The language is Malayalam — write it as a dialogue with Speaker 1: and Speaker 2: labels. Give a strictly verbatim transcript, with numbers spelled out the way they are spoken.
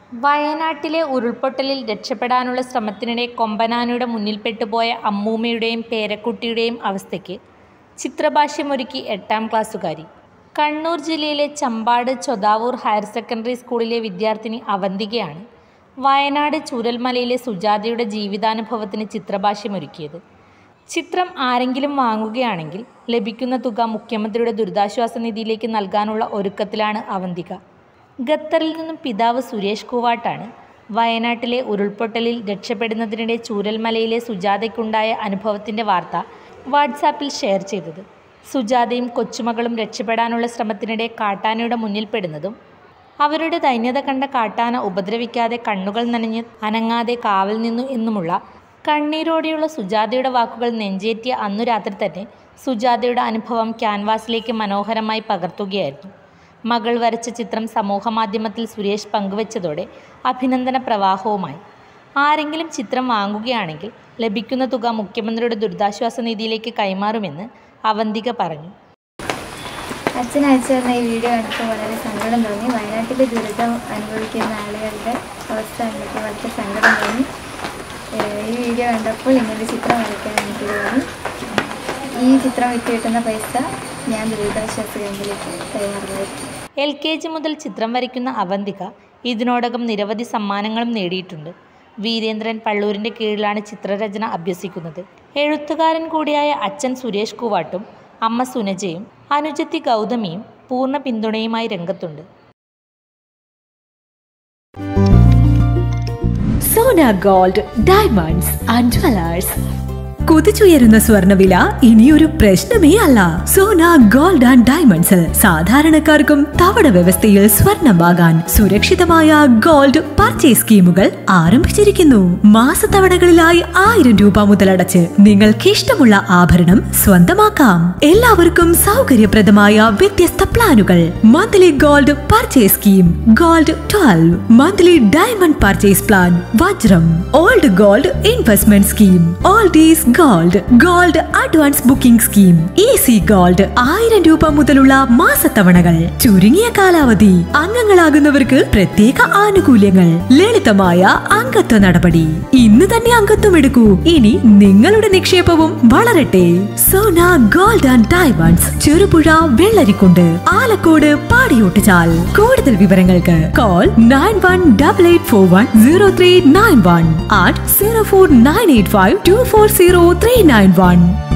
Speaker 1: വയനാട്ടിലെ ഉരുൾപൊട്ടലിൽ രക്ഷപ്പെടാനുള്ള ശ്രമത്തിനിടെ കൊമ്പനാനയുടെ മുന്നിൽപ്പെട്ടുപോയ അമ്മൂമ്മയുടെയും പേരക്കുട്ടിയുടെയും അവസ്ഥയ്ക്ക് ചിത്രഭാഷ്യമൊരുക്കി എട്ടാം ക്ലാസ്സുകാരി. കണ്ണൂർ ജില്ലയിലെ ചമ്പാട് ചൊതാവൂർ ഹയർ സെക്കൻഡറി സ്കൂളിലെ വിദ്യാർത്ഥിനി അവന്തികയാണ് വയനാട് ചൂരൽമലയിലെ സുജാതയുടെ ജീവിതാനുഭവത്തിന് ചിത്രഭാഷ്യമൊരുക്കിയത്. ചിത്രം ആരെങ്കിലും വാങ്ങുകയാണെങ്കിൽ ലഭിക്കുന്ന തുക മുഖ്യമന്ത്രിയുടെ ദുരിതാശ്വാസ നിധിയിലേക്ക് നൽകാനുള്ള ഒരുക്കത്തിലാണ് അവന്തിക. ഖത്തറിൽ നിന്നും പിതാവ് സുരേഷ് കൂവാട്ടാണ് വയനാട്ടിലെ ഉരുൾപൊട്ടലിൽ രക്ഷപ്പെടുന്നതിനിടെ ചൂരൽമലയിലെ സുജാതയ്ക്കുണ്ടായ അനുഭവത്തിൻ്റെ വാർത്ത വാട്സാപ്പിൽ ഷെയർ ചെയ്തത്. സുജാതയും കൊച്ചുമകളും രക്ഷപ്പെടാനുള്ള ശ്രമത്തിനിടെ കാട്ടാനയുടെ മുന്നിൽപ്പെടുന്നതും അവരുടെ ദൈന്യത കണ്ട കാട്ടാന ഉപദ്രവിക്കാതെ കണ്ണുകൾ നനഞ്ഞ് അനങ്ങാതെ കാവൽ നിന്നു എന്നുമുള്ള കണ്ണീരോടെയുള്ള സുജാതയുടെ വാക്കുകൾ നെഞ്ചേറ്റിയ അന്നു രാത്രി തന്നെ സുജാതയുടെ അനുഭവം ക്യാൻവാസിലേക്ക് മനോഹരമായി പകർത്തുകയായിരുന്നു. മകൾ വരച്ച ചിത്രം സമൂഹമാധ്യമത്തിൽ സുരേഷ് പങ്കുവച്ചതോടെ അഭിനന്ദന പ്രവാഹവുമായി. ആരെങ്കിലും ചിത്രം വാങ്ങുകയാണെങ്കിൽ ലഭിക്കുന്ന തുക മുഖ്യമന്ത്രിയുടെ ദുരിതാശ്വാസ നിധിയിലേക്ക് കൈമാറുമെന്ന് അവന്തിക പറഞ്ഞു.
Speaker 2: അച്ഛൻ അയച്ചു തന്ന ഈ വീഡിയോ കണ്ടപ്പോൾ വളരെ സങ്കടം തോന്നി. വയനാട്ടിലെ ദുരിതം അനുഭവിക്കുന്ന ആളുകളുടെ അവസ്ഥ കണ്ടപ്പോൾ വളരെ സങ്കടം തോന്നി. ഈ വീഡിയോ കണ്ടപ്പോൾ ഇങ്ങനൊരു ചിത്രം വരയ്ക്കാൻ എനിക്ക് തോന്നി. ഈ ചിത്രം വിറ്റ് കിട്ടുന്ന പൈസ ഞാൻ ദുരിതാശ്വാസ ക്യാമ്പിലേക്ക് കൈമാറുന്നതായിരിക്കും.
Speaker 1: എൽ കെ ജി മുതൽ ചിത്രം വരയ്ക്കുന്ന അവന്തിക ഇതിനോടകം നിരവധി സമ്മാനങ്ങളും നേടിയിട്ടുണ്ട്. വീരേന്ദ്രൻ പള്ളൂരിൻ്റെ കീഴിലാണ് ചിത്രരചന അഭ്യസിക്കുന്നത്. എഴുത്തുകാരൻ കൂടിയായ അച്ഛൻ സുരേഷ് കൂവാട്ടും അമ്മ സുനജയും അനുജത്തി ഗൗതമിയും പൂർണ്ണ പിന്തുണയുമായി രംഗത്തുണ്ട്.
Speaker 3: Sona Gold Diamonds and Jewellers. കുതിച്ചുയരുന്ന സ്വർണ്ണവില ഇനിയൊരു പ്രശ്നമേ അല്ല. സോന ഗോൾഡ് ആൻഡ് ഡയമണ്ട്സിൽ സാധാരണക്കാർക്കും തവണ വ്യവസ്ഥയിൽ സ്വർണം വാങ്ങാൻ സുരക്ഷിതമായ ഗോൾഡ് പർച്ചേസ് സ്കീമുകൾ ആരംഭിച്ചിരിക്കുന്നു. മാസത്തവണകളിലായി ആയിരം രൂപ മുതലടച്ച് നിങ്ങൾക്ക് ഇഷ്ടമുള്ള ആഭരണം സ്വന്തമാക്കാം. എല്ലാവർക്കും സൗകര്യപ്രദമായ വ്യത്യസ്ത പ്ലാനുകൾ. Monthly gold purchase scheme, gold twelve, monthly diamond purchase plan, Vajram, old gold investment scheme, oldies gold, gold advance booking scheme, easy gold, ആയിരം രൂപ മുതലുള്ള മാസത്തവണകൾ, ചുരുങ്ങിയ കാലാവധി, അംഗങ്ങളാകുന്നവർക്ക് പ്രത്യേക ആനുകൂല്യങ്ങൾ, ലളിതമായ അംഗത്വ നടപടി. ഇന്ന് തന്നെ അംഗത്വം എടുക്കൂ. ഇനി നിങ്ങളുടെ നിക്ഷേപവും വളരട്ടെ. Sona Gold and Diamonds, Cherupuzha, Vellarikundu, Alakode, Padiyottuchal. കൂടുതൽ വിവരങ്ങൾക്ക് call nine one double eight four one zero three nine one at zero four nine eight five two four zero three nine one.